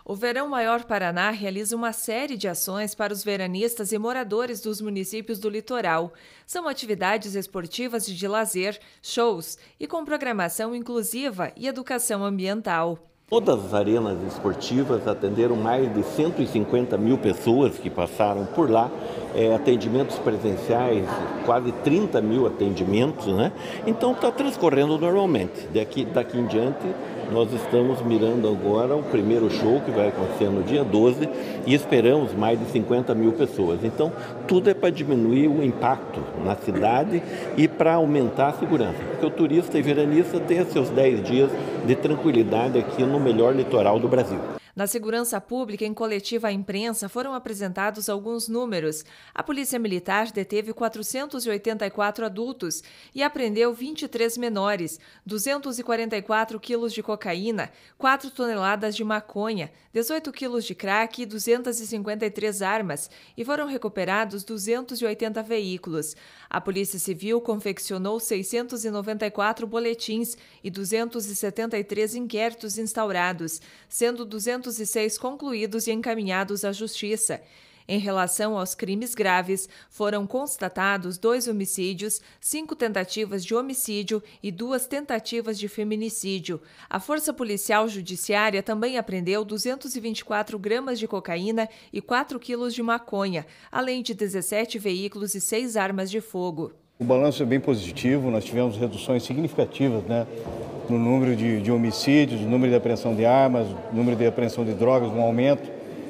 O Verão Maior Paraná realiza uma série de ações para os veranistas e moradores dos municípios do litoral. São atividades esportivas e de lazer, shows e com programação inclusiva e educação ambiental. Todas as arenas esportivas atenderam mais de 150 mil pessoas que passaram por lá, atendimentos presenciais, quase 30 mil atendimentos, né? Então está transcorrendo normalmente. Daqui em diante, nós estamos mirando agora o primeiro show que vai acontecer no dia 12 e esperamos mais de 50 mil pessoas. Então, tudo é para diminuir o impacto na cidade e para aumentar a segurança, porque o turista e veranista tem seus 10 dias de tranquilidade aqui no melhor litoral do Brasil. Na segurança pública, em coletiva à imprensa, foram apresentados alguns números. A Polícia Militar deteve 484 adultos e apreendeu 23 menores, 244 quilos de cocaína, 4 toneladas de maconha, 18 quilos de crack e 253 armas, e foram recuperados 280 veículos. A Polícia Civil confeccionou 694 boletins e 273 inquéritos instaurados, sendo 206 concluídos e encaminhados à Justiça. Em relação aos crimes graves, foram constatados 2 homicídios, 5 tentativas de homicídio e 2 tentativas de feminicídio. A Força Policial Judiciária também apreendeu 224 gramas de cocaína e 4 quilos de maconha, além de 17 veículos e 6 armas de fogo. O balanço é bem positivo, nós tivemos reduções significativas, no número de homicídios, no número de apreensão de armas, no número de apreensão de drogas, um aumento.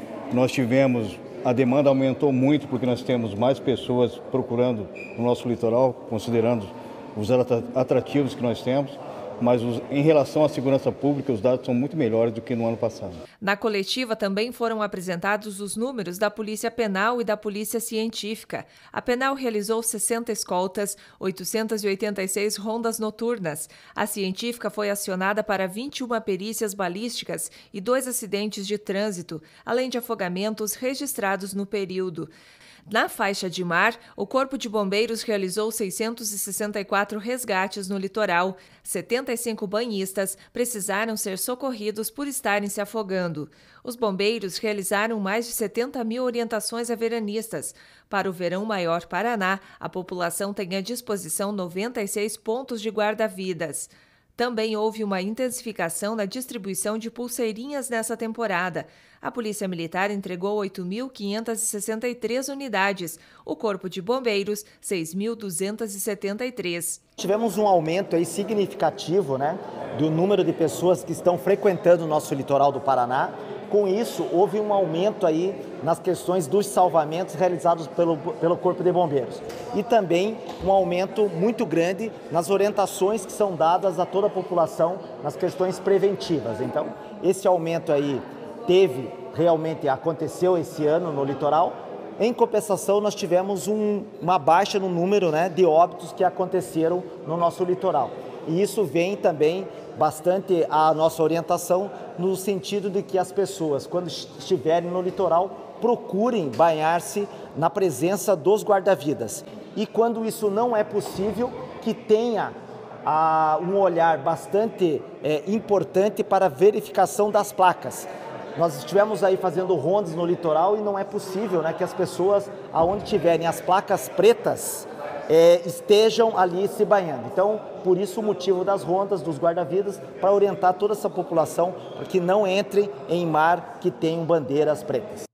A demanda aumentou muito porque nós temos mais pessoas procurando o nosso litoral, considerando os atrativos que nós temos. Mas em relação à segurança pública, os dados são muito melhores do que no ano passado. Na coletiva também foram apresentados os números da Polícia Penal e da Polícia Científica. A Penal realizou 60 escoltas, 886 rondas noturnas. A Científica foi acionada para 21 perícias balísticas e 2 acidentes de trânsito, além de afogamentos registrados no período. Na faixa de mar, o Corpo de Bombeiros realizou 664 resgates no litoral. 75 banhistas precisaram ser socorridos por estarem se afogando. Os bombeiros realizaram mais de 70 mil orientações a veranistas. Para o Verão Maior Paraná, a população tem à disposição 96 pontos de guarda-vidas. Também houve uma intensificação na distribuição de pulseirinhas nessa temporada. A Polícia Militar entregou 8.563 unidades, o Corpo de Bombeiros, 6.273. Tivemos um aumento aí significativo, do número de pessoas que estão frequentando o nosso litoral do Paraná. Com isso, houve um aumento aí nas questões dos salvamentos realizados pelo Corpo de Bombeiros. E também um aumento muito grande nas orientações que são dadas a toda a população nas questões preventivas. Então, esse aumento aí aconteceu esse ano no litoral. Em compensação, nós tivemos uma baixa no número de óbitos que aconteceram no nosso litoral. E isso vem também bastante à nossa orientação no sentido de que as pessoas, quando estiverem no litoral, procurem banhar-se na presença dos guarda-vidas. E quando isso não é possível, que tenha um olhar bastante importante para a verificação das placas. Nós estivemos aí fazendo rondas no litoral e não é possível que as pessoas, aonde tiverem as placas pretas, estejam ali se banhando. Então, por isso o motivo das rondas, dos guarda-vidas, para orientar toda essa população para que não entrem em mar que tenham bandeiras pretas.